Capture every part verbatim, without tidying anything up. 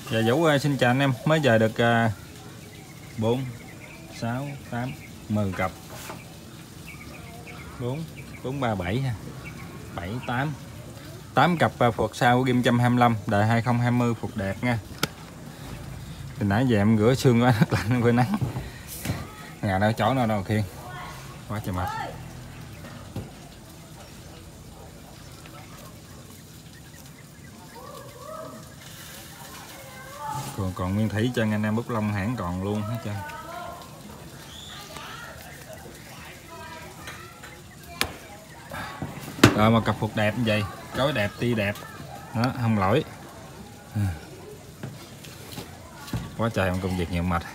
Dạ Vũ ơi, xin chào anh em. Mới về được bốn, sáu, tám, mười cặp. bốn, bốn, ba, bảy ha. bảy, tám. tám cặp phuộc sau của Ghim một trăm hai mươi lăm đời hai không hai không, phuộc đẹp nha. Từ nãy giờ em rửa xương quá rất lạnh với nắng. Nhà đâu chỗ nào đâu khiên. Quá trời mệt. Còn còn nguyên thủy cho anh em bút lông hãng còn luôn hết trơn. Rồi một cặp phuộc đẹp như vậy, chối đẹp, ti đẹp, đó, không lỗi. Quá trời công việc nhiều mệt.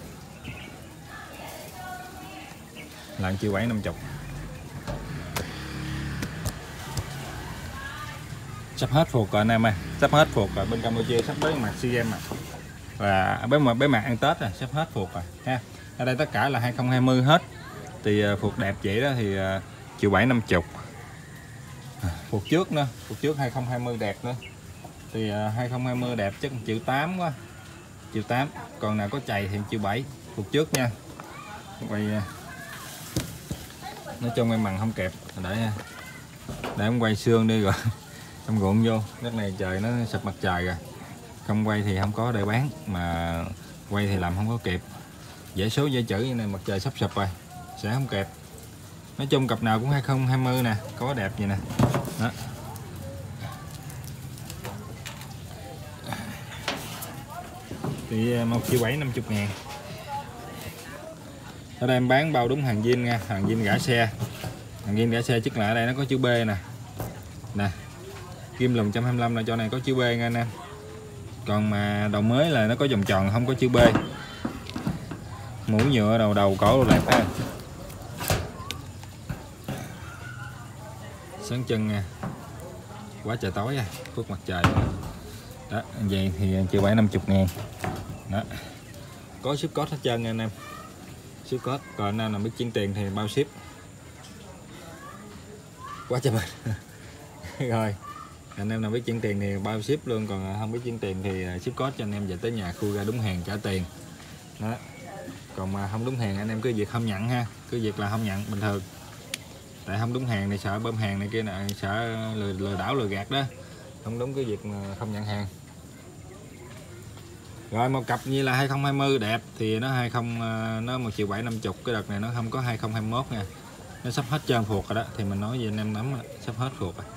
Lần chiêu bảy năm chục. Sắp hết phuộc rồi anh em ơi, sắp hết phuộc rồi, bên Campuchia sắp tới mặt SEA Games mà. Và bế mặt bế mặt ăn Tết rồi, sắp hết phuộc rồi ha. Ở đây tất cả là hai không hai không hết. Thì phuộc đẹp vậy đó thì chiều bảy năm chục. Phuộc trước nữa, phuộc trước hai không hai không đẹp nữa. Thì hai không hai không đẹp chắc triệu tám quá. Triệu tám, còn nào có chày thì triệu bảy. Phuộc trước nha. Quay nói chung em mặn không kẹp, để để em quay xương đi rồi em gọn vô. Đất này trời nó sụp mặt trời rồi, không quay thì không có để bán, mà quay thì làm không có kịp. Dễ số dễ chữ như này, mặt trời sắp sụp rồi sẽ không kẹp. Nói chung cặp nào cũng hai không hai không nè, có đẹp gì nè đó. Thì một triệu bảy năm chục ngàn. Ở đây em bán bao đúng hàng zin nha, hàng zin gã xe. Hàng zin gã xe chức là ở đây nó có chữ B nè. Nè. Ghim lùm một trăm hai mươi lăm là cho này có chữ B nha anh em. Còn mà đầu mới là nó có vòng tròn không có chữ B. Mũ nhựa đầu đầu cổ đồ đẹp ha. Sáng chân nha. Quá trời tối à, phước mặt trời. Đó, vậy thì triệu bảy năm chục ngàn. Đó. Có ship code hết trơn nha anh em. Ship code, còn anh em nào biết chuyển tiền thì bao ship. Quá trời mệt. Rồi, anh em nào biết chuyển tiền thì bao ship luôn, còn không biết chuyển tiền thì ship code cho anh em về tới nhà khui ra đúng hàng trả tiền. Đó. Còn mà không đúng hàng anh em cứ việc không nhận ha, cứ việc là không nhận bình thường. Tại không đúng hàng thì sợ bơm hàng này kia nè, sợ lừa, lừa đảo lừa gạt đó. Không đúng cái việc mà không nhận hàng. Rồi một cặp như là hai không hai không đẹp thì nó hai không nó một triệu bảy năm chục, cái đợt này nó không có hai không hai mốt nha. Nó sắp hết trơn phuộc rồi đó, thì mình nói với anh em nắm sắp hết phuộc rồi.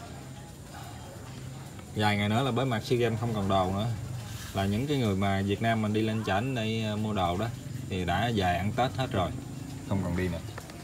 Vài ngày nữa là bế mạc SEA Games không còn đồ nữa. Là những cái người mà Việt Nam mình đi lên trển đây mua đồ đó thì đã về ăn Tết hết rồi, không còn đi nữa.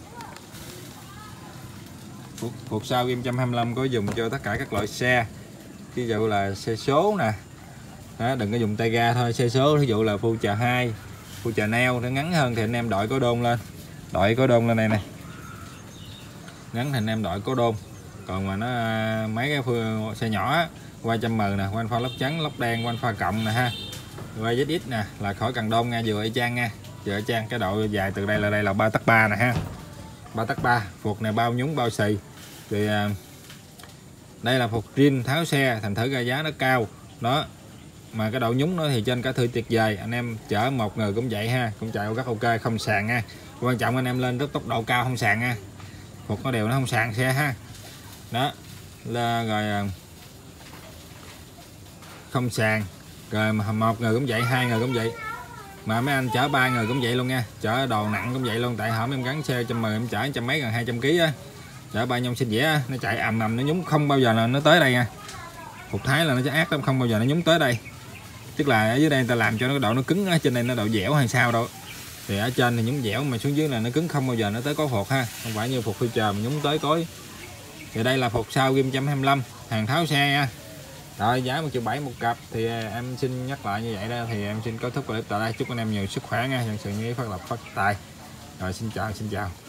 Phuộc, phuộc sau Ghim một trăm hai mươi lăm có dùng cho tất cả các loại xe. Ví dụ là xe số nè. Đó, đừng có dùng tay ga thôi, xe số ví dụ là Future hai, Future neo nó ngắn hơn thì anh em đội có đôn lên. Đội có đôn lên đây nè. Ngắn thì anh em đội có đôn. Còn mà nó mấy cái phương, xe nhỏ qua trăm mờ nè, quanh pha lốp trắng, lốp đen, quanh pha cộng nè ha. Qua Z X nè là khỏi cần đôn nha, vừa y chang nha. Vừa y chang, cái độ dài từ đây là đây là ba tấc ba nè ha. ba tấc ba, phuộc này bao nhúng bao xì. Thì đây là phuộc riêng tháo xe, thành thử ra giá nó cao. Đó. Mà cái độ nhúng nó thì trên cả thư tuyệt vời. Anh em chở một người cũng vậy ha, cũng chạy rất ok, không sàn nha. Quan trọng anh em lên rất tốc độ cao không sàn nha. Phuộc nó đều nó không sàn xe ha. Đó. Là rồi không sàn. Rồi mà một người cũng vậy, hai người cũng vậy. Mà mấy anh chở ba người cũng vậy luôn nha. Chở đồ nặng cũng vậy luôn, tại hổm em gắn xe trăm mười em chở trăm mấy gần hai trăm ký á. Chở ba nhông xin dĩa nó chạy ầm ầm nó nhúng không bao giờ là nó tới đây nha. Phuộc Thái là nó ác lắm, không bao giờ nó nhúng tới đây. Tức là ở dưới đây người ta làm cho nó độ nó cứng, ở trên đây nó độ dẻo hay sao đâu. Thì ở trên thì nhúng dẻo, mà xuống dưới là nó cứng, không bao giờ nó tới có phuộc ha. Không phải như phuộc Future mà nhúng tới cối. Thì đây là phuộc sau Ghim một trăm hai mươi lăm, hàng tháo xe nha. Rồi giá một triệu bảy một cặp. Thì em xin nhắc lại như vậy đó. Thì em xin kết thúc clip tại đây. Chúc anh em nhiều sức khỏe nha, nhân sự như ý phát lập phát tài. Rồi xin chào, xin chào.